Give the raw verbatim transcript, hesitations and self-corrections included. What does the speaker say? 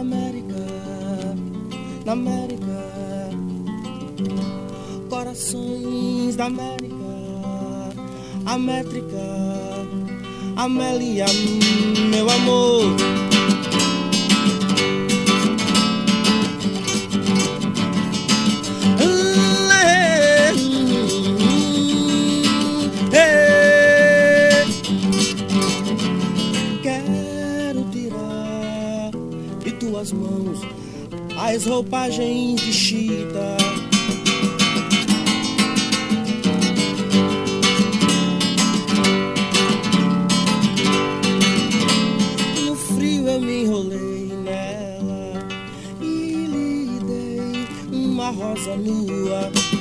América, na América, corações da América, a métrica, Amélia, meu amor. Quero tirar de tuas mãos as roupagens de chita, no frio eu me enrolei nela e lhe dei uma rosa nua.